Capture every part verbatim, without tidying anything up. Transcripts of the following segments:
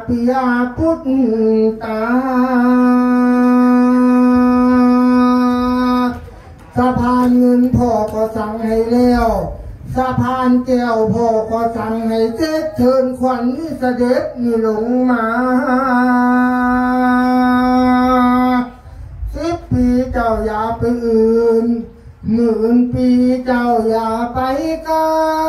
ปิยาพุทตาสะพานเงินพ่อก็สั่งให้แล้วสะพานแก้วพ่อก็สั่งให้เจ็ดเชิญขวัญนี่เสด็จนี่ลงมาสิบปีเจ้าอย่าไปอื่นหมื่นปีเจ้าอย่าไปไกล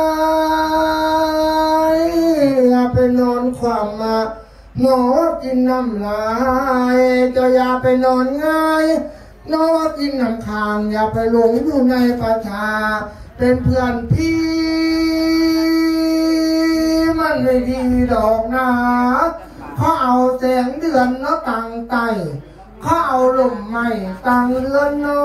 อย่าไปนอนความมาหนอกินน้ำลายเจ้าอย่าไปนอนง่ายนอกินน้ำค้างอย่าไปหลงอยู่ในประชาเป็นเพื่อนพี่มันไม่ดีดอกนะเขาเอาแสงเดือนเนาะตั้งไตเขาเอาลมไม้ตั้งเรือนน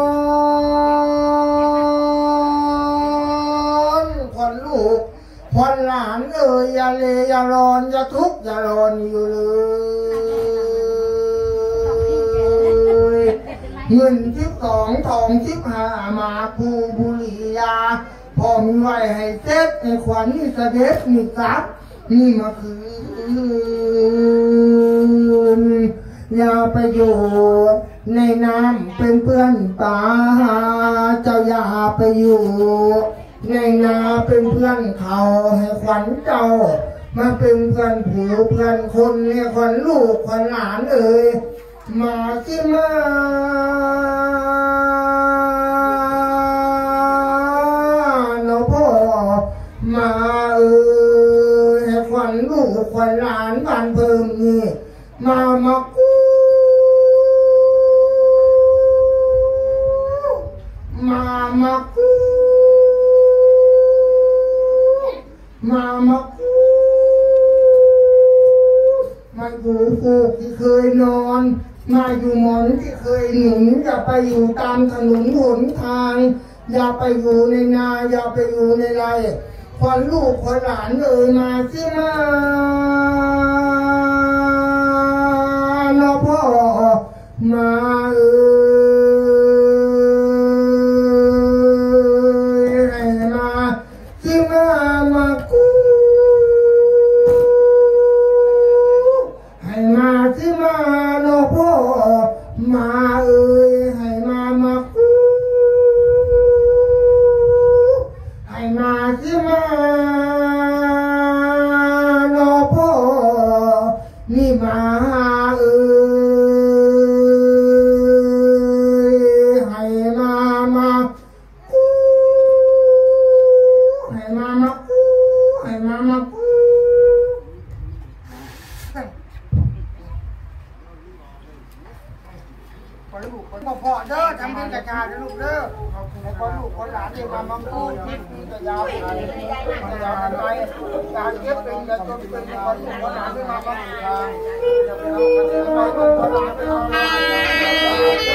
อนควันลูกควันหลานเอ่ยอย่าเลอย่าร้อนอย่าทุกข์อย่าร้อนอยู่เลยเงินสิบสองทองสิบห้ามาคูบุรียาพอมีไว้ให้เจ็ดในขวัญนี่เสด็จนี่กลับนี่มาคืนอย่าไปอยู่ในน้ำเป็นเพื่อนตาเจ้าอย่าไปอยู่ในนาเป็นเพื่อนเขาให้ขวัญเจ้ามาเป็นเพื่อนผัวเพื่อนคนเนี่ยขวัญลูกขวัญหลานเอ่ยมาสิมาเนาะพ่อมาเอ่ยให้ขวัญลูกขวัญหลานบ้านเพิ่มนี่มามากู้มามากู้มามากู้มาอยู่ฟูกที่เคยนอนมาอยู่หมอนที่เคยหนุนอย่าไปอยู่ตามถนนหนทางอย่าไปอยู่ในนาอย่าไปอยู่ในไร่ขวัญลูกขวัญหลานเอ่ยมาสิมาพ่อมาเอ่ยให้มาสิมามากู้ให้มาสิมาเนาะพ่อมาเอ่ยให้มามากู้ให้มาสิมาเนาะพ่อนี่มาพ่อเด้อทำเป็นกระชาเด้อลูกเด้อในคนลูกคนหลานที่มาบังคูทิศนี้จะยาวไปยาวไปการเก็บเป็นจะจนเป็นคนลูกคนหลานที่มาบังคูจะเป็นคนหลานที่มา